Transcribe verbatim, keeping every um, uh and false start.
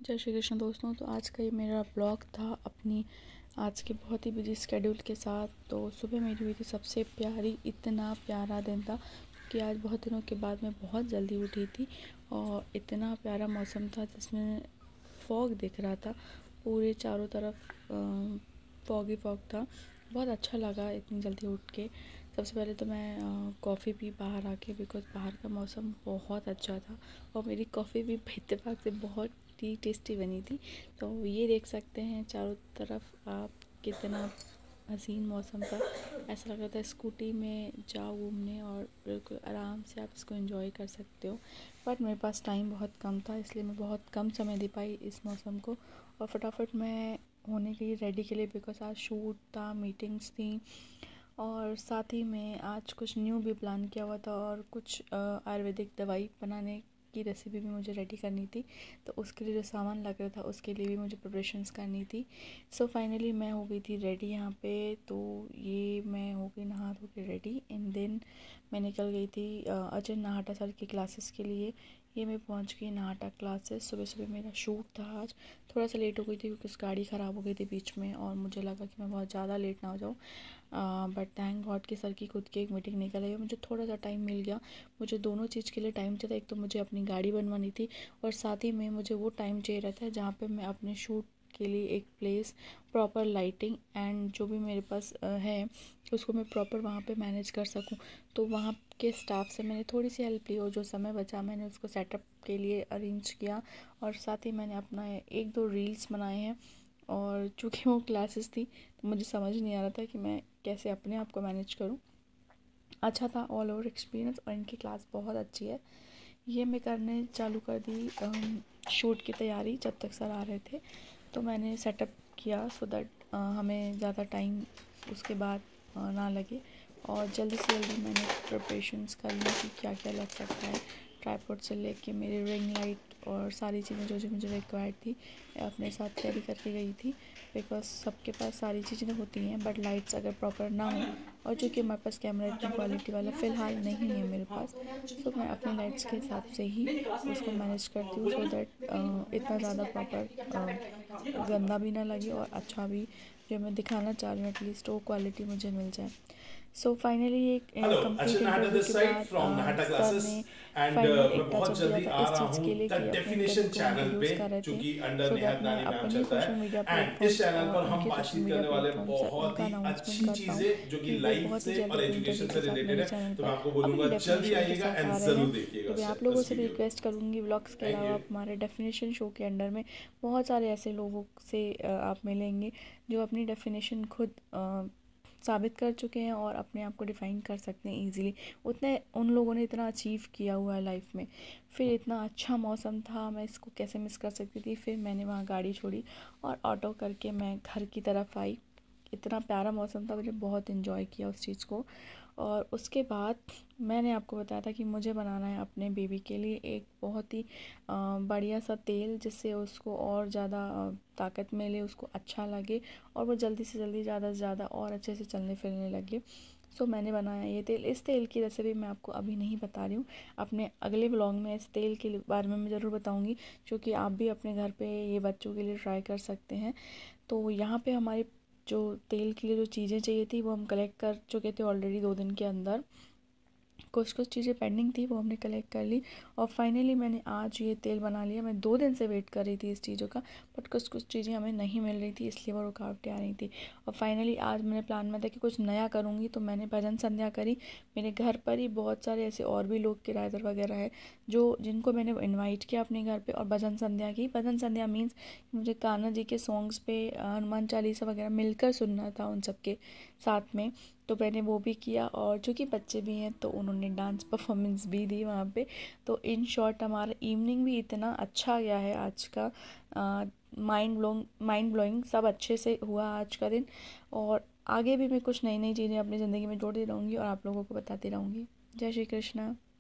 जय श्री कृष्ण दोस्तों। तो आज का ये मेरा ब्लॉग था अपनी आज के बहुत ही बिजी स्केड्यूल के साथ। तो सुबह मेरी हुई थी सबसे प्यारी, इतना प्यारा दिन था कि आज बहुत दिनों के बाद मैं बहुत जल्दी उठी थी और इतना प्यारा मौसम था जिसमें फॉग दिख रहा था पूरे चारों तरफ। फॉग ही फॉग था, बहुत अच्छा लगा इतनी जल्दी उठ के। सबसे पहले तो मैं कॉफ़ी पी बाहर आके, बिकॉज़ बाहर का मौसम बहुत अच्छा था और मेरी कॉफ़ी भी इत्तेफाक से बहुत ही टेस्टी बनी थी। तो ये देख सकते हैं चारों तरफ आप कितना हसीन मौसम था। ऐसा लग रहा था स्कूटी में जाओ घूमने और बिल्कुल आराम से आप इसको एंजॉय कर सकते हो। बट मेरे पास टाइम बहुत कम था, इसलिए मैं बहुत कम समय दे पाई इस मौसम को। और फटाफट मैं होने गई रेडी के लिए, बिकॉज़ आज शूट था, मीटिंग्स थी और साथ ही में आज कुछ न्यू भी प्लान किया हुआ था और कुछ आयुर्वेदिक दवाई बनाने की रेसिपी भी मुझे रेडी करनी थी। तो उसके लिए जो सामान लग रहा था उसके लिए भी मुझे प्रिपरेशंस करनी थी। सो फाइनली मैं हो गई थी रेडी यहाँ पे। तो ये मैं हो गई नहा धो के रेडी एंड देन मैं निकल गई थी अजय नाहटा सर की क्लासेस के लिए। ये मैं पहुँच गई नाहटा क्लासेस। सुबह सुबह मेरा शूट था आज, थोड़ा सा लेट हो गई थी क्योंकि उस गाड़ी ख़राब हो गई थी बीच में और मुझे लगा कि मैं बहुत ज़्यादा लेट ना हो जाऊँ। बट थैंक गॉड कि सर की खुद की एक मीटिंग निकल आई, मुझे थोड़ा सा टाइम मिल गया। मुझे दोनों चीज़ के लिए टाइम चाहिए था, एक तो मुझे अपनी गाड़ी बनवानी थी और साथ ही में मुझे वो टाइम चाहिए रहता है जहाँ पे मैं अपने शूट के लिए एक प्लेस, प्रॉपर लाइटिंग एंड जो भी मेरे पास है उसको मैं प्रॉपर वहाँ पे मैनेज कर सकूँ। तो वहाँ के स्टाफ से मैंने थोड़ी सी हेल्प ली और जो समय बचा मैंने उसको सेटअप के लिए अरेंज किया। और साथ ही मैंने अपना एक दो रील्स बनाए हैं। और चूँकि वो क्लासेस थी तो मुझे समझ नहीं आ रहा था कि मैं कैसे अपने आप को मैनेज करूं। अच्छा था ऑल ओवर एक्सपीरियंस और इनकी क्लास बहुत अच्छी है। ये मैं करने चालू कर दी शूट की तैयारी जब तक सर आ रहे थे। तो मैंने सेटअप किया सो दैट हमें ज़्यादा टाइम उसके बाद ना लगे और जल्दी से जल्दी मैंने प्रिपरेशंस कर ली कि क्या क्या लग सकता है। ट्राइपॉड से लेके मेरी रिंग लाइट और सारी चीज़ें जो जो मुझे रिक्वायर्ड थी अपने साथ कैरी करके गई थी, बिकॉज सबके पास सारी चीज़ें होती हैं बट लाइट्स अगर प्रॉपर ना हो। और चूँकि हमारे पास कैमरा इतनी क्वालिटी वाला फ़िलहाल नहीं है मेरे पास, तो मैं अपने लाइट्स के हिसाब से ही उसको मैनेज करती हूँ सो दैट इतना ज़्यादा प्रॉपर गंदा भी ना लगे और अच्छा भी जो मैं दिखाना चाह रही हूँ एटलीस्ट वो क्वालिटी मुझे मिल जाए। सो फाइनली एक कंप्लीट इंटरव्यू के बाद सर ने फाइनल एक टचअप दिया था इस चीज़ के लिए कि अपने इंटरव्यू को इंट्रोड्यूस कर रहे थे सो दैट मैं अपने सोशल मीडिया प्लेटफॉर्म्स और उनके सोशल मीडिया प्लेटफॉर्म्स से उनका अनाउंसमेंट कर पाऊँ कि वो बहुत ही जल्द अपने इंटरव्यू के साथ मेरे चैनल पर अपनी डेफिनेशन के साथ आ रहे हैं। तो मैं आप लोगों से भी रिक्वेस्ट करूँगी व्लॉग्स के अलावा आप हमारे डेफिनेशन शो के अंडर में बहुत सारे ऐसे लोगों से आप मिलेंगे जो अपनी डेफिनेशन खुद साबित कर चुके हैं और अपने आप को डिफ़ाइन कर सकते हैं ईज़िली। उतने उन लोगों ने इतना अचीव किया हुआ है लाइफ में। फिर इतना अच्छा मौसम था, मैं इसको कैसे मिस कर सकती थी। फिर मैंने वहाँ गाड़ी छोड़ी और ऑटो करके मैं घर की तरफ आई। इतना प्यारा मौसम था, मुझे बहुत इन्जॉय किया उस चीज़ को। और उसके बाद मैंने आपको बताया था कि मुझे बनाना है अपने बेबी के लिए एक बहुत ही बढ़िया सा तेल जिससे उसको और ज़्यादा ताकत मिले, उसको अच्छा लगे और वो जल्दी से जल्दी ज़्यादा से ज़्यादा और अच्छे से चलने फिरने लगे। सो मैंने बनाया ये तेल। इस तेल की रेसिपी मैं आपको अभी नहीं बता रही हूँ, अपने अगले व्लॉग में इस तेल के बारे में मैं ज़रूर बताऊँगी, क्योंकि आप भी अपने घर पे ये बच्चों के लिए ट्राई कर सकते हैं। तो यहाँ पे हमारी जो तेल के लिए जो चीज़ें चाहिए थी वो हम कलेक्ट कर चुके थे ऑलरेडी दो दिन के अंदर। कुछ कुछ चीज़ें पेंडिंग थी वो हमने कलेक्ट कर ली और फाइनली मैंने आज ये तेल बना लिया। मैं दो दिन से वेट कर रही थी इस चीज़ों का, बट कुछ कुछ चीज़ें हमें नहीं मिल रही थी इसलिए वो रुकावटें आ रही थी। और फाइनली आज मैंने प्लान में था कि कुछ नया करूँगी, तो मैंने भजन संध्या करी। मेरे घर पर ही बहुत सारे ऐसे और भी लोग किराएदार वगैरह है जो जिनको मैंने इन्वाइट किया अपने घर पर और भजन संध्या की। भजन संध्या मीन्स मुझे कान्हा जी के सॉन्ग्स पे हनुमान चालीसा वगैरह मिलकर सुनना था उन सबके साथ में, तो मैंने वो भी किया। और चूँकि बच्चे भी हैं तो उन्होंने डांस परफॉर्मेंस भी दी वहाँ पे। तो इन शॉर्ट हमारा इवनिंग भी इतना अच्छा गया है आज का, माइंड ब्लोइंग माइंड ब्लोइंग सब अच्छे से हुआ आज का दिन। और आगे भी मैं कुछ नई नई चीज़ें अपनी ज़िंदगी में जोड़ती रहूँगी और आप लोगों को बताती रहूँगी। जय श्री कृष्णा।